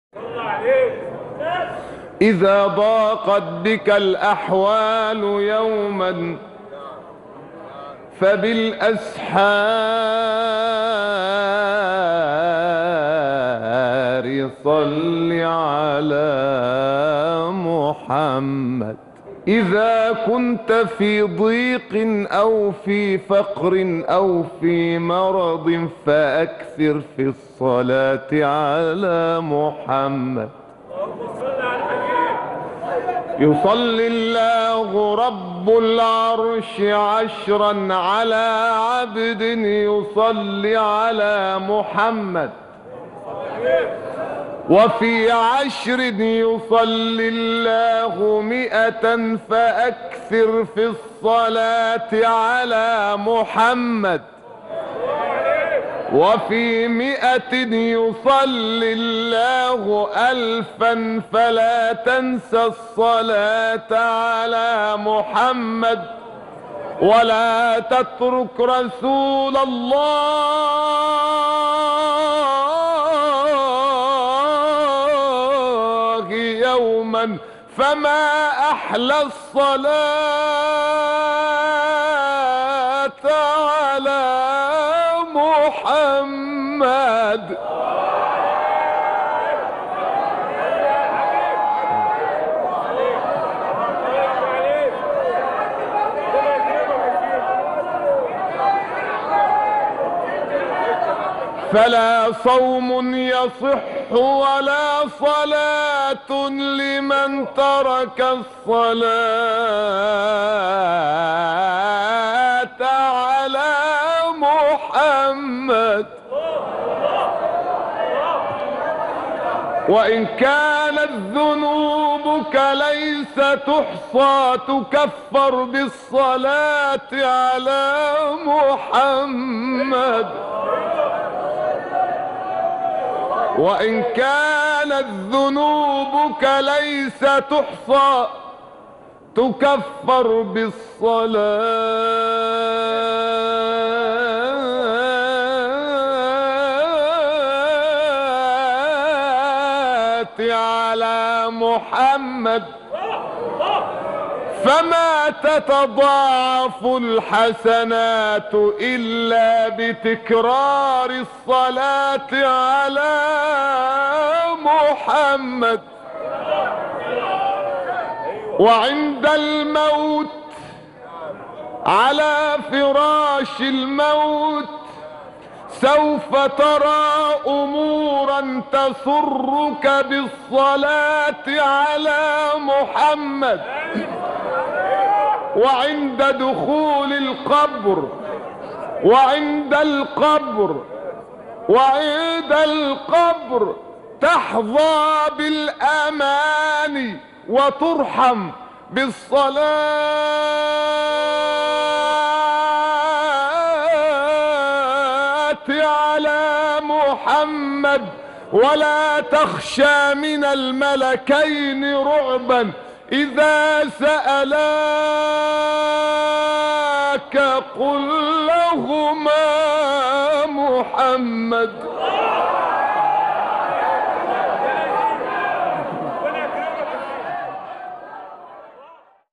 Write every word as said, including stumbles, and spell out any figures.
إذا ضاقت بك الأحوال يوما فبالأسحار صل على محمد. إذا كنت في ضيق أو في فقر أو في مرض فأكثر في الصلاة على محمد. يصلي الله رب العرش عشرا على عبد يصلي على محمد، وفي عشر يصلي الله مئة فأكثر في الصلاة على محمد، وفي مئة يصلي الله ألفا فلا تنسى الصلاة على محمد، ولا تترك رسول الله يوما فما أحلى الصلاة على محمد. فلا صوم يصح ولا صلاة لمن ترك الصلاة على محمد. وإن كانت ذنوبك ليس تحصى تكفر بالصلاة على محمد. وإن كانت ذنوبك ليس تحصى تكفر بالصلاة على محمد. فما تتضاعف الحسنات إلا بتكرار الصلاة على محمد. وعند الموت على فراش الموت سوف ترى أمورا تسرك بالصلاة على محمد. وعند دخول القبر وعند القبر وعند القبر تحظى بالأمان وترحم بالصلاة على محمد. ولا تخشى من الملكين رعبا إذا سألاك قل لهما محمد.